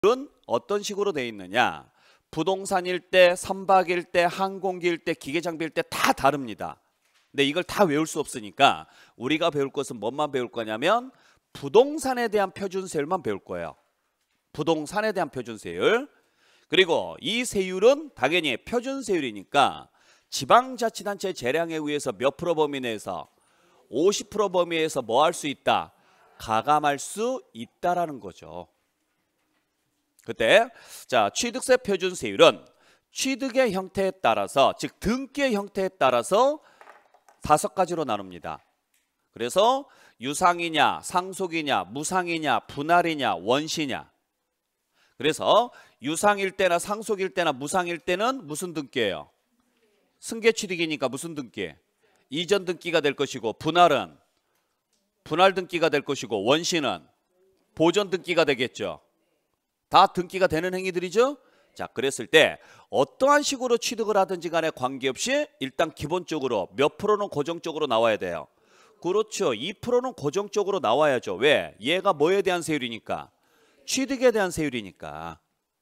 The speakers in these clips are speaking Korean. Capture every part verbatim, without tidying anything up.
은 어떤 식으로 돼 있느냐? 부동산일 때, 선박일 때, 항공기일 때, 기계장비일 때 다 다릅니다. 근데 이걸 다 외울 수 없으니까 우리가 배울 것은 뭐만 배울 거냐면 부동산에 대한 표준세율만 배울 거예요. 부동산에 대한 표준세율. 그리고 이 세율은 당연히 표준세율이니까 지방자치단체 재량에 의해서 몇 프로 범위 내에서 오십 퍼센트 범위에서 뭐 할 수 있다? 가감할 수 있다라는 거죠. 그때 자 취득세 표준세율은 취득의 형태에 따라서, 즉 등기의 형태에 따라서 다섯 가지로 나눕니다. 그래서 유상이냐, 상속이냐, 무상이냐, 분할이냐, 원시냐. 그래서 유상일 때나 상속일 때나 무상일 때는 무슨 등기예요? 승계취득이니까 무슨 등기? 이전 등기가 될 것이고, 분할은 분할 등기가 될 것이고, 원시는 보전 등기가 되겠죠. 다 등기가 되는 행위들이죠. 자, 그랬을 때 어떠한 식으로 취득을 하든지 간에 관계없이 일단 기본적으로 몇 프로는 고정적으로 나와야 돼요. 그렇죠. 이 퍼센트는 고정적으로 나와야죠. 왜? 얘가 뭐에 대한 세율이니까? 취득에 대한 세율이니까.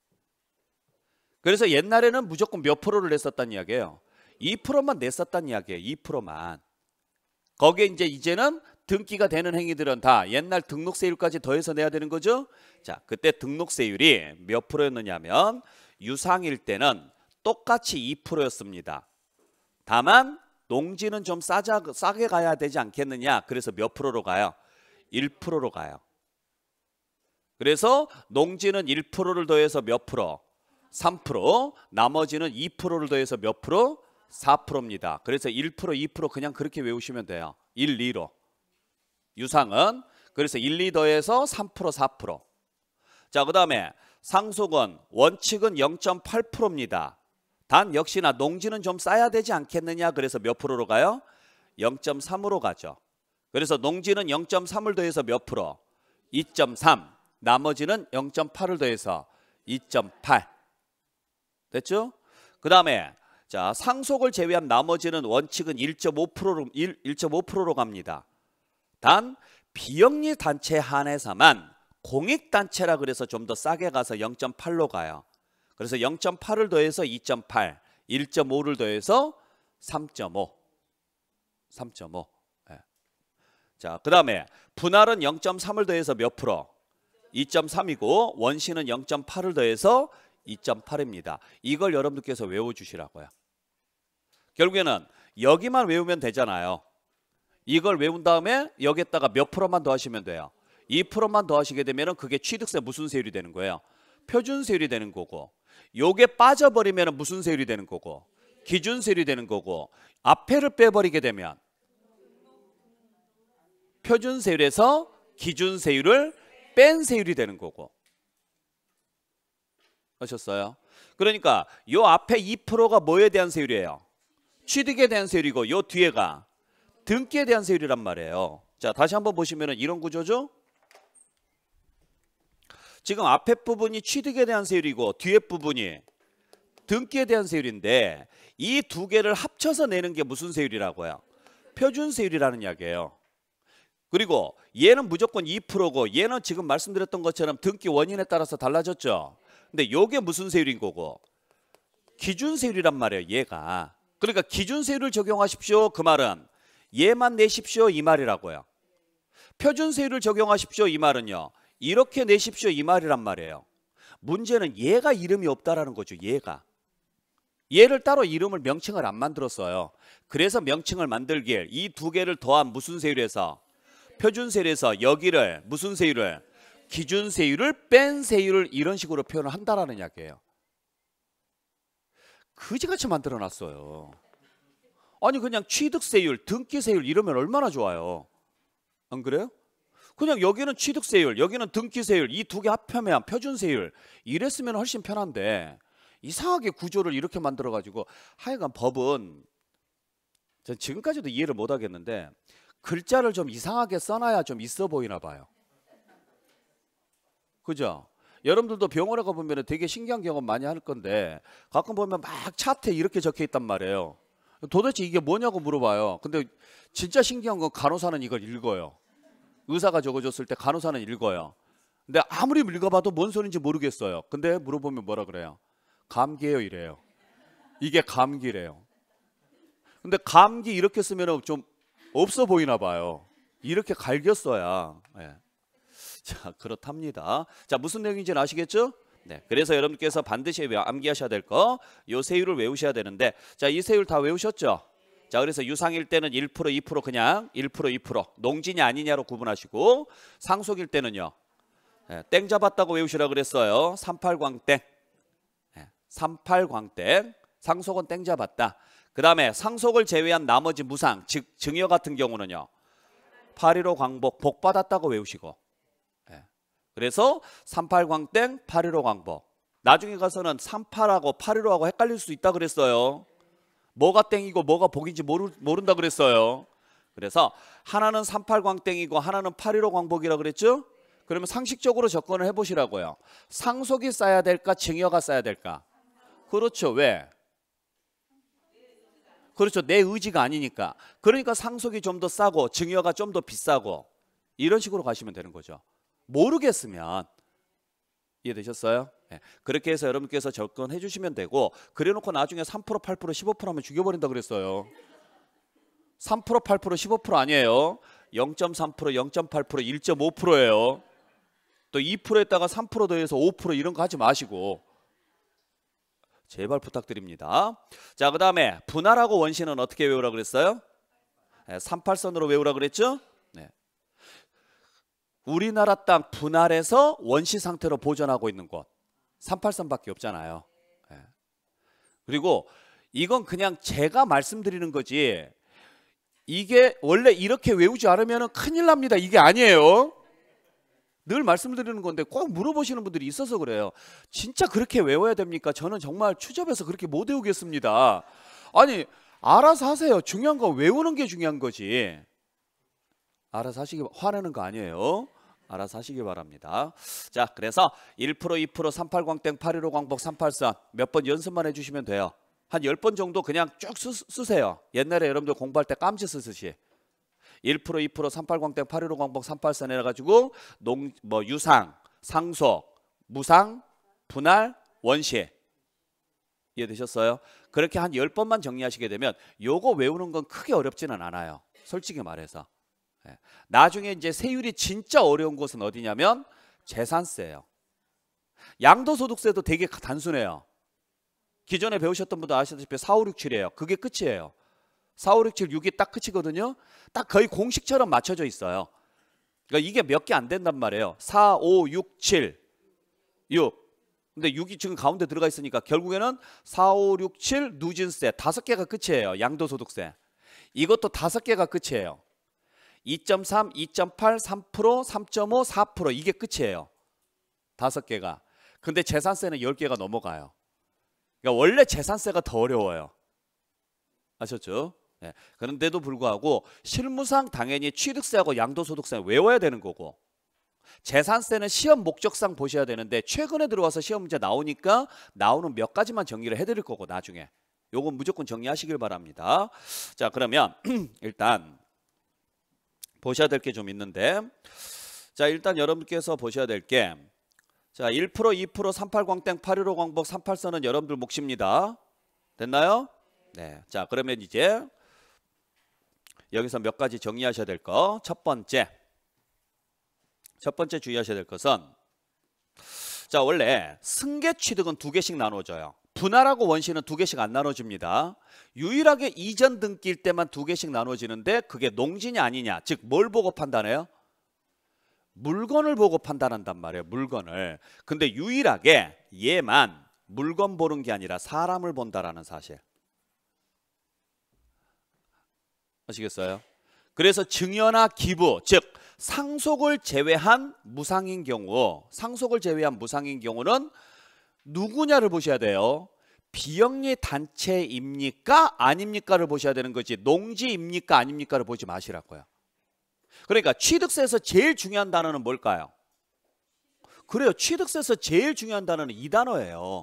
그래서 옛날에는 무조건 몇 프로를 냈었단 이야기예요. 이 퍼센트만 냈었단 이야기예요. 이 퍼센트만. 거기에 이제 이제는 등기가 되는 행위들은 다 옛날 등록세율까지 더해서 내야 되는 거죠. 자, 그때 등록세율이 몇 프로였느냐면 유상일 때는 똑같이 이 퍼센트였습니다. 다만 농지는 좀 싸자, 싸게 가야 되지 않겠느냐. 그래서 몇 프로로 가요? 일 퍼센트로 가요. 그래서 농지는 일 퍼센트를 더해서 몇 프로? 삼 퍼센트. 나머지는 이 퍼센트를 더해서 몇 프로? 사 퍼센트입니다. 그래서 일 퍼센트, 이 퍼센트 그냥 그렇게 외우시면 돼요. 일, 이로. 유상은 그래서 일, 이 더해서 삼 퍼센트, 사 퍼센트. 자, 그 다음에 상속은 원칙은 영 점 팔 퍼센트입니다. 단 역시나 농지는 좀 싸야 되지 않겠느냐. 그래서 몇 프로로 가요? 영 점 삼으로 가죠. 그래서 농지는 영 점 삼을 더해서 몇 프로? 이 점 삼. 나머지는 영 점 팔을 더해서 이 점 팔. 됐죠? 그 다음에 자, 상속을 제외한 나머지는 원칙은 일 점 오 퍼센트로 일 점 오 퍼센트로 갑니다. 단 비영리 단체 한해서만 공익단체라 그래서 좀 더 싸게 가서 영 점 팔로 가요. 그래서 영 점 팔을 더해서 이 점 팔, 일 점 오를 더해서 삼 점 오. 삼 점 오. 네. 자, 그 다음에 분할은 영 점 삼을 더해서 몇 프로? 이 점 삼이고 원시는 영 점 팔을 더해서 이 점 팔입니다. 이걸 여러분들께서 외워주시라고요. 결국에는 여기만 외우면 되잖아요. 이걸 외운 다음에 여기에다가 몇 프로만 더하시면 돼요. 이 퍼센트만 더하시게 되면 그게 취득세 무슨 세율이 되는 거예요? 표준세율이 되는 거고, 요게 빠져버리면 무슨 세율이 되는 거고? 기준세율이 되는 거고, 앞에를 빼버리게 되면 표준세율에서 기준세율을 뺀 세율이 되는 거고. 아셨어요? 그러니까 요 앞에 이 퍼센트가 뭐에 대한 세율이에요? 취득에 대한 세율이고, 요 뒤에가 등기에 대한 세율이란 말이에요. 자, 다시 한번 보시면 이런 구조죠. 지금 앞에 부분이 취득에 대한 세율이고 뒤에 부분이 등기에 대한 세율인데 이 두 개를 합쳐서 내는 게 무슨 세율이라고요? 표준세율이라는 이야기예요. 그리고 얘는 무조건 이 퍼센트고 얘는 지금 말씀드렸던 것처럼 등기 원인에 따라서 달라졌죠. 근데 요게 무슨 세율인 거고? 기준세율이란 말이에요. 얘가. 그러니까 기준세율을 적용하십시오. 그 말은 얘만 내십시오. 이 말이라고요. 표준세율을 적용하십시오. 이 말은요. 이렇게 내십시오. 이 말이란 말이에요. 문제는 얘가 이름이 없다라는 거죠. 얘가. 얘를 따로 이름을 명칭을 안 만들었어요. 그래서 명칭을 만들기에 이 두 개를 더한 무슨 세율에서? 표준세율에서 여기를 무슨 세율을? 기준세율을 뺀 세율을 이런 식으로 표현을 한다라는 이야기예요. 그지같이 만들어놨어요. 아니 그냥 취득세율, 등기세율 이러면 얼마나 좋아요. 안 그래요? 그냥 여기는 취득세율, 여기는 등기세율, 이 두 개 합하면 표준세율 이랬으면 훨씬 편한데 이상하게 구조를 이렇게 만들어가지고 하여간 법은 전 지금까지도 이해를 못 하겠는데 글자를 좀 이상하게 써놔야 좀 있어 보이나 봐요. 그죠? 여러분들도 병원에 가보면 되게 신기한 경험 많이 할 건데 가끔 보면 막 차트에 이렇게 적혀 있단 말이에요. 도대체 이게 뭐냐고 물어봐요. 근데 진짜 신기한 건 간호사는 이걸 읽어요. 의사가 적어줬을 때 간호사는 읽어요. 근데 아무리 읽어봐도 뭔 소리인지 모르겠어요. 근데 물어보면 뭐라 그래요? 감기예요 이래요. 이게 감기래요. 근데 감기 이렇게 쓰면 좀 없어 보이나 봐요. 이렇게 갈겼어야. 네. 자, 그렇답니다. 자, 무슨 내용인지는 아시겠죠? 네. 그래서 여러분께서 반드시 암기하셔야 될 거, 요 세율을 외우셔야 되는데, 자, 이 세율 다 외우셨죠? 자, 그래서 유상일 때는 일 퍼센트, 이 퍼센트 그냥 일 퍼센트, 이 퍼센트 농지냐 아니냐로 구분하시고, 상속일 때는요. 네, 땡 잡았다고 외우시라 그랬어요. 삼팔광땡. 네, 삼팔광땡. 상속은 땡 잡았다. 그 다음에 상속을 제외한 나머지 무상, 즉 증여 같은 경우는요. 팔일오 광복, 복 받았다고 외우시고. 네. 그래서 삼팔광땡, 팔일오 광복. 나중에 가서는 삼팔하고 팔일오하고 헷갈릴 수 있다 그랬어요. 뭐가 땡이고 뭐가 복인지 모르, 모른다 그랬어요. 그래서 하나는 삼팔광땡이고 하나는 팔일오 광복이라 그랬죠? 그러면 상식적으로 접근을 해보시라고요. 상속이 쌓여야 될까? 증여가 쌓여야 될까? 그렇죠. 왜? 그렇죠. 내 의지가 아니니까. 그러니까 상속이 좀 더 싸고 증여가 좀 더 비싸고 이런 식으로 가시면 되는 거죠. 모르겠으면 이해되셨어요? 네. 그렇게 해서 여러분께서 접근해 주시면 되고, 그래놓고 나중에 삼 퍼센트, 팔 퍼센트, 십오 퍼센트 하면 죽여버린다 그랬어요. 삼 퍼센트, 팔 퍼센트, 십오 퍼센트 아니에요. 영 점 삼 퍼센트, 영 점 팔 퍼센트, 일 점 오 퍼센트예요. 또 이 퍼센트에다가 삼 퍼센트 더해서 오 퍼센트 이런 거 하지 마시고 제발 부탁드립니다. 자, 그 다음에 분할하고 원시는 어떻게 외우라 그랬어요? 네, 삼팔선으로 외우라 그랬죠? 네. 우리나라 땅 분할해서 원시 상태로 보존하고 있는 곳 삼팔선밖에 없잖아요. 네. 그리고 이건 그냥 제가 말씀드리는 거지, 이게 원래 이렇게 외우지 않으면 큰일 납니다. 이게 아니에요. 늘 말씀드리는 건데 꼭 물어보시는 분들이 있어서 그래요. 진짜 그렇게 외워야 됩니까? 저는 정말 추접해서 그렇게 못 외우겠습니다. 아니, 알아서 하세요. 중요한 건 외우는 게 중요한 거지. 알아서 하시기, 화내는 거 아니에요. 알아서 하시기 바랍니다. 자, 그래서 일 퍼센트, 이 퍼센트, 삼팔광땡, 팔일오 광복, 삼팔선 몇 번 연습만 해주시면 돼요. 한 열 번 정도 그냥 쭉 쓰, 쓰세요. 옛날에 여러분들 공부할 때 깜지 쓰듯이. 일 퍼센트, 이 퍼센트, 삼팔광땡, 팔일오 광복, 삼팔선 해가지고 농, 뭐 유상, 상속, 무상, 분할, 원시. 이해되셨어요? 그렇게 한 열 번만 정리하시게 되면 요거 외우는 건 크게 어렵지는 않아요. 솔직히 말해서. 네. 나중에 이제 세율이 진짜 어려운 곳은 어디냐면 재산세예요. 양도소득세도 되게 단순해요. 기존에 배우셨던 분도 아시다시피 사, 오, 육, 칠이에요. 그게 끝이에요. 사, 오, 육, 칠, 육이 딱 끝이거든요. 딱 거의 공식처럼 맞춰져 있어요. 그러니까 이게 몇 개 안 된단 말이에요. 사, 오, 육, 칠, 육. 근데 육이 지금 가운데 들어가 있으니까 결국에는 사, 오, 육, 칠 누진세 다섯 개가 끝이에요. 양도소득세. 이것도 다섯 개가 끝이에요. 이 점 삼, 이 점 팔, 삼 퍼센트, 삼 점 오, 사 퍼센트 이게 끝이에요. 다섯 개가. 근데 재산세는 열 개가 넘어가요. 그러니까 원래 재산세가 더 어려워요. 아셨죠? 네. 그런데도 불구하고 실무상 당연히 취득세하고 양도소득세는 외워야 되는 거고, 재산세는 시험 목적상 보셔야 되는데 최근에 들어와서 시험 문제 나오니까 나오는 몇 가지만 정리를 해드릴 거고 나중에 요건 무조건 정리하시길 바랍니다. 자, 그러면 일단 보셔야 될 게 좀 있는데, 자, 일단 여러분께서 보셔야 될 게, 자, 일 퍼센트, 이 퍼센트, 삼팔광땡, 팔일오 광복, 삼팔선은 여러분들 몫입니다. 됐나요? 네. 자, 그러면 이제 여기서 몇 가지 정리하셔야 될 거. 첫 번째. 첫 번째 주의하셔야 될 것은, 자, 원래 승계 취득은 두 개씩 나눠져요. 분할하고 원시는 두 개씩 안 나눠집니다. 유일하게 이전 등기일 때만 두 개씩 나눠지는데 그게 농지냐 아니냐, 즉 뭘 보고 판단해요? 물건을 보고 판단한단 말이에요. 물건을. 근데 유일하게 얘만 물건 보는 게 아니라 사람을 본다라는 사실. 아시겠어요? 그래서 증여나 기부, 즉 상속을 제외한 무상인 경우, 상속을 제외한 무상인 경우는 누구냐를 보셔야 돼요. 비영리 단체입니까? 아닙니까를 보셔야 되는 거지, 농지입니까? 아닙니까를 보지 마시라고요. 그러니까 취득세에서 제일 중요한 단어는 뭘까요? 그래요. 취득세에서 제일 중요한 단어는 이 단어예요.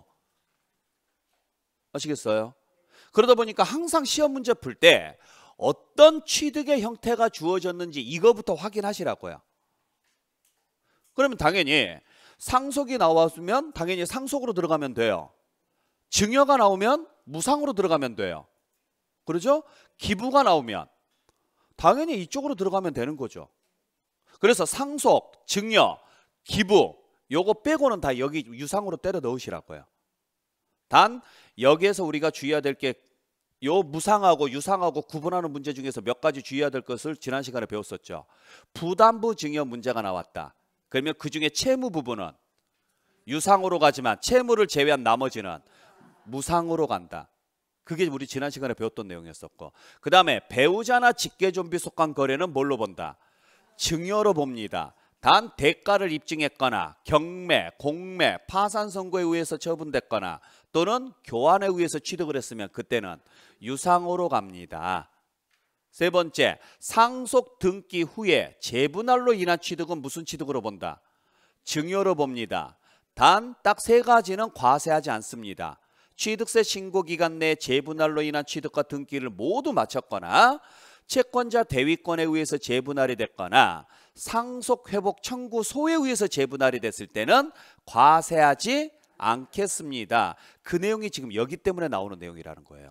아시겠어요? 그러다 보니까 항상 시험 문제 풀 때 어떤 취득의 형태가 주어졌는지 이거부터 확인하시라고요. 그러면 당연히 상속이 나왔으면 당연히 상속으로 들어가면 돼요. 증여가 나오면 무상으로 들어가면 돼요. 그러죠? 기부가 나오면 당연히 이쪽으로 들어가면 되는 거죠. 그래서 상속, 증여, 기부 요거 빼고는 다 여기 유상으로 때려 넣으시라고요. 단 여기에서 우리가 주의해야 될 게 요 무상하고 유상하고 구분하는 문제 중에서 몇 가지 주의해야 될 것을 지난 시간에 배웠었죠. 부담부 증여 문제가 나왔다. 그러면 그중에 채무 부분은 유상으로 가지만 채무를 제외한 나머지는 무상으로 간다. 그게 우리 지난 시간에 배웠던 내용이었었고, 그 다음에 배우자나 직계존비 속한 거래는 뭘로 본다? 증여로 봅니다. 단 대가를 입증했거나 경매, 공매, 파산 선고에 의해서 처분됐거나 또는 교환에 의해서 취득을 했으면 그때는 유상으로 갑니다. 세 번째, 상속 등기 후에 재분할로 인한 취득은 무슨 취득으로 본다? 증여로 봅니다. 단 딱 세 가지는 과세하지 않습니다. 취득세 신고 기간 내 재분할로 인한 취득과 등기를 모두 마쳤거나 채권자 대위권에 의해서 재분할이 됐거나 상속 회복 청구 소에 의해서 재분할이 됐을 때는 과세하지 않겠습니다. 그 내용이 지금 여기 때문에 나오는 내용이라는 거예요.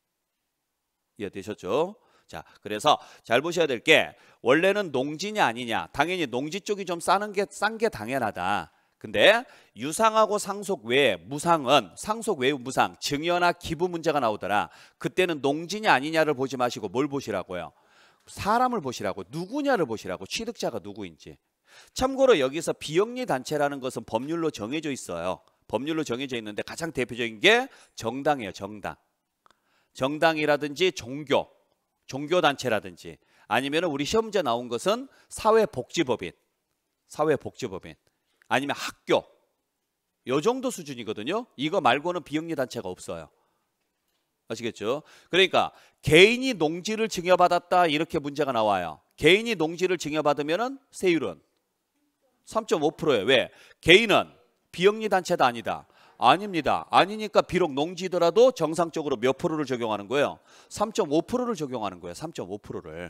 이해되셨죠? 자, 그래서 잘 보셔야 될 게 원래는 농지냐 아니냐, 당연히 농지 쪽이 좀 싸는 게 싼 게 당연하다. 근데 유상하고 상속 외에 무상은 상속 외에 무상, 증여나 기부 문제가 나오더라. 그때는 농지냐 아니냐를 보지 마시고 뭘 보시라고요? 사람을 보시라고, 누구냐를 보시라고, 취득자가 누구인지. 참고로 여기서 비영리 단체라는 것은 법률로 정해져 있어요. 법률로 정해져 있는데 가장 대표적인 게 정당이에요. 정당. 정당이라든지 종교, 종교단체라든지 아니면 우리 시험 문제 나온 것은 사회복지법인, 사회복지법인 아니면 학교, 요 정도 수준이거든요. 이거 말고는 비영리 단체가 없어요. 아시겠죠? 그러니까 개인이 농지를 증여받았다 이렇게 문제가 나와요. 개인이 농지를 증여받으면 세율은 삼 점 오 퍼센트예요. 왜? 개인은 비영리 단체도 아니다. 아닙니다. 아니니까 비록 농지더라도 정상적으로 몇 프로를 적용하는 거예요? 삼 점 오 퍼센트를 적용하는 거예요. 삼 점 오 퍼센트를.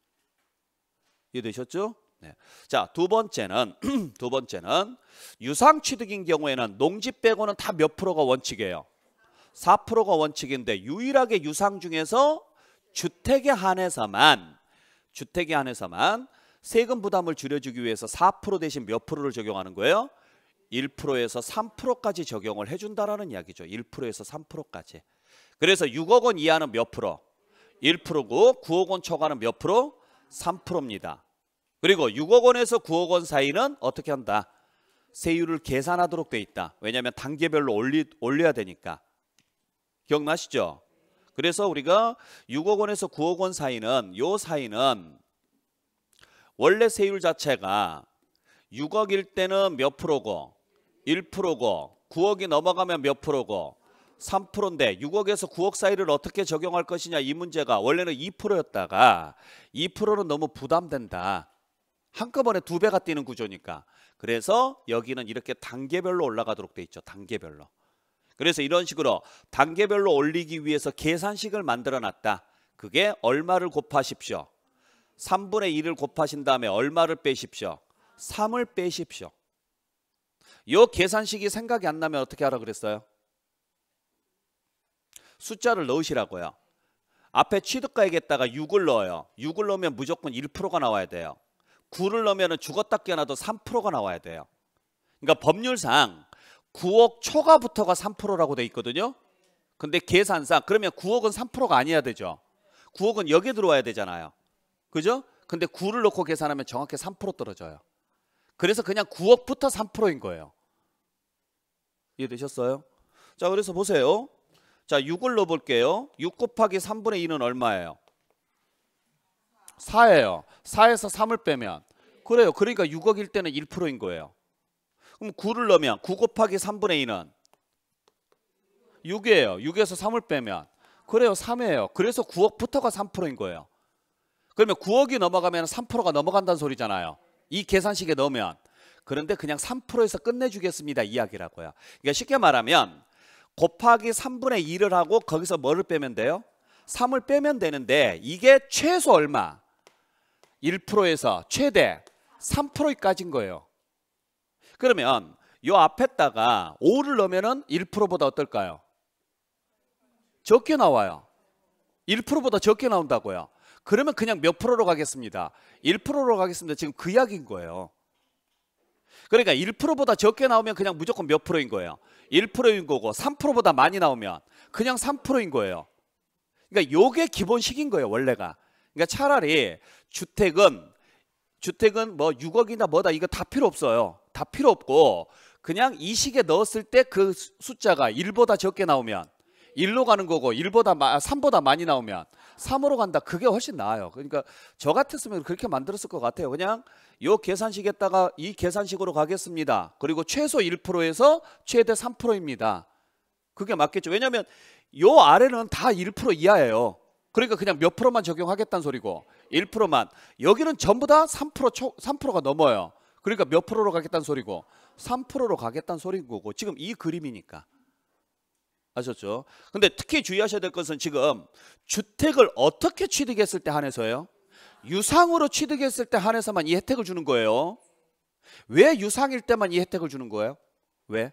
이해되셨죠? 네. 자, 두 번째는 두 번째는 유상 취득인 경우에는 농지 빼고는 다 몇 프로가 원칙이에요? 사 퍼센트가 원칙인데 유일하게 유상 중에서 주택에 한해서만 주택에 한해서만 세금 부담을 줄여주기 위해서 사 퍼센트 대신 몇 프로를 적용하는 거예요? 일 퍼센트에서 삼 퍼센트까지 적용을 해준다라는 이야기죠. 일 퍼센트에서 삼 퍼센트까지. 그래서 육억 원 이하는 몇 프로? 일 퍼센트고 구억 원 초과는 몇 프로? 삼 퍼센트입니다. 그리고 육억 원에서 구억 원 사이는 어떻게 한다? 세율을 계산하도록 돼 있다. 왜냐하면 단계별로 올리, 올려야 되니까. 기억나시죠? 그래서 우리가 육억 원에서 구억 원 사이는 요 사이는 원래 세율 자체가 육억일 때는 몇 프로고 일 퍼센트고 구억이 넘어가면 몇 프로고 삼 퍼센트인데 육억에서 구억 사이를 어떻게 적용할 것이냐 이 문제가 원래는 이 퍼센트였다가 이 퍼센트는 너무 부담된다. 한꺼번에 두 배가 뛰는 구조니까. 그래서 여기는 이렇게 단계별로 올라가도록 돼 있죠. 단계별로. 그래서 이런 식으로 단계별로 올리기 위해서 계산식을 만들어 놨다. 그게 얼마를 곱하십시오. 삼분의 일을 곱하신 다음에 얼마를 빼십시오. 삼을 빼십시오. 이 계산식이 생각이 안 나면 어떻게 하라 그랬어요? 숫자를 넣으시라고요. 앞에 취득가액에다가 육을 넣어요. 육을 넣으면 무조건 일 퍼센트가 나와야 돼요. 구를 넣으면 죽었다 깨어나도 삼 퍼센트가 나와야 돼요. 그러니까 법률상 구억 초과부터가 삼 퍼센트라고 돼 있거든요. 근데 계산상 그러면 구억은 삼 퍼센트가 아니어야 되죠. 구억은 여기에 들어와야 되잖아요. 그죠? 근데 구를 넣고 계산하면 정확히 삼 퍼센트 떨어져요. 그래서 그냥 구억부터 삼 퍼센트인 거예요. 이해되셨어요? 자, 그래서 보세요. 자, 육을 넣어볼게요. 육 곱하기 삼분의 이는 얼마예요? 사예요. 사에서 삼을 빼면 그래요. 그러니까 육억일 때는 일 퍼센트인 거예요. 그럼 구를 넣으면 구 곱하기 삼분의 이는 육이에요. 육에서 삼을 빼면 그래요. 삼이에요. 그래서 구억부터가 삼 퍼센트인 거예요. 그러면 구억이 넘어가면 삼 퍼센트가 넘어간다는 소리잖아요. 이 계산식에 넣으면. 그런데 그냥 삼 퍼센트에서 끝내주겠습니다. 이야기라고요. 그러니까 쉽게 말하면 곱하기 삼분의 이를 하고 거기서 뭐를 빼면 돼요? 삼을 빼면 되는데 이게 최소 얼마? 일 퍼센트에서 최대 삼 퍼센트까지인 거예요. 그러면 요 앞에다가 오를 넣으면은 일 퍼센트보다 어떨까요? 적게 나와요. 일 퍼센트보다 적게 나온다고요. 그러면 그냥 몇 프로로 가겠습니다. 일 퍼센트로 가겠습니다. 지금 그 이야기인 거예요. 그러니까 일 퍼센트보다 적게 나오면 그냥 무조건 몇 프로인 거예요. 일 퍼센트인 거고 삼 퍼센트보다 많이 나오면 그냥 삼 퍼센트인 거예요. 그러니까 요게 기본식인 거예요, 원래가. 그러니까 차라리 주택은 주택은 뭐 육억이나 뭐다 이거 다 필요 없어요. 다 필요 없고 그냥 이 식에 넣었을 때 그 숫자가 일보다 적게 나오면 일로 가는 거고 일보다 삼보다 많이 나오면 삼으로 간다. 그게 훨씬 나아요. 그러니까 저 같았으면 그렇게 만들었을 것 같아요. 그냥 요 계산식에다가 이 계산식으로 가겠습니다. 그리고 최소 일 퍼센트에서 최대 삼 퍼센트입니다. 그게 맞겠죠. 왜냐하면 요 아래는 다 일 퍼센트 이하예요. 그러니까 그냥 몇 프로만 적용하겠다는 소리고 일 퍼센트만. 여기는 전부 다 삼 퍼센트 초, 삼 퍼센트가 넘어요. 그러니까 몇 프로로 가겠다는 소리고 삼 퍼센트로 가겠다는 소리인 거고 지금 이 그림이니까. 아셨죠? 근데 특히 주의하셔야 될 것은 지금 주택을 어떻게 취득했을 때 한해서요? 유상으로 취득했을 때 한해서만 이 혜택을 주는 거예요. 왜 유상일 때만 이 혜택을 주는 거예요? 왜?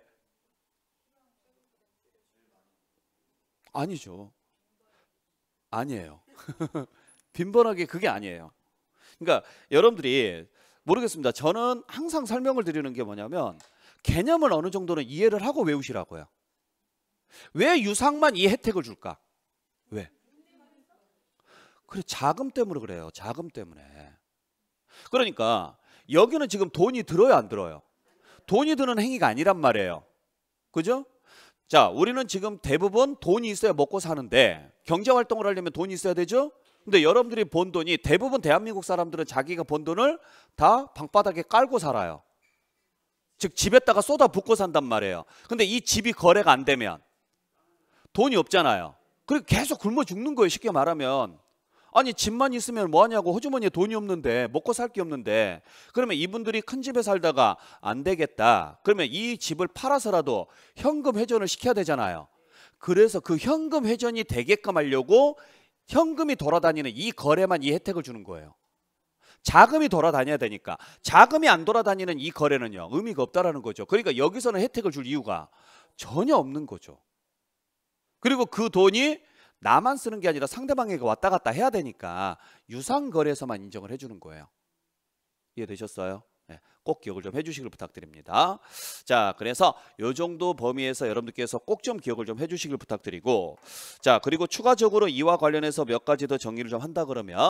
아니죠. 아니에요. 빈번하게 그게 아니에요. 그러니까 여러분들이 모르겠습니다. 저는 항상 설명을 드리는 게 뭐냐면 개념을 어느 정도는 이해를 하고 외우시라고요. 왜 유상만 이 혜택을 줄까? 왜? 그래, 자금 때문에 그래요. 자금 때문에. 그러니까 여기는 지금 돈이 들어요, 안 들어요? 돈이 드는 행위가 아니란 말이에요. 그죠? 자, 우리는 지금 대부분 돈이 있어야 먹고 사는데 경제활동을 하려면 돈이 있어야 되죠? 근데 여러분들이 번 돈이 대부분 대한민국 사람들은 자기가 번 돈을 다 방바닥에 깔고 살아요. 즉 집에다가 쏟아 붓고 산단 말이에요. 근데 이 집이 거래가 안 되면 돈이 없잖아요. 그리고 계속 굶어 죽는 거예요. 쉽게 말하면. 아니 집만 있으면 뭐하냐고. 호주머니에 돈이 없는데 먹고 살 게 없는데. 그러면 이분들이 큰 집에 살다가 안 되겠다. 그러면 이 집을 팔아서라도 현금 회전을 시켜야 되잖아요. 그래서 그 현금 회전이 되게끔 하려고 현금이 돌아다니는 이 거래만 이 혜택을 주는 거예요. 자금이 돌아다녀야 되니까. 자금이 안 돌아다니는 이 거래는요, 의미가 없다라는 거죠. 그러니까 여기서는 혜택을 줄 이유가 전혀 없는 거죠. 그리고 그 돈이 나만 쓰는 게 아니라 상대방에게 왔다 갔다 해야 되니까 유상거래에서만 인정을 해주는 거예요. 이해되셨어요? 네, 꼭 기억을 좀 해주시길 부탁드립니다. 자, 그래서 이 정도 범위에서 여러분들께서 꼭 좀 기억을 좀 해주시길 부탁드리고, 자, 그리고 추가적으로 이와 관련해서 몇 가지 더 정리를 좀 한다 그러면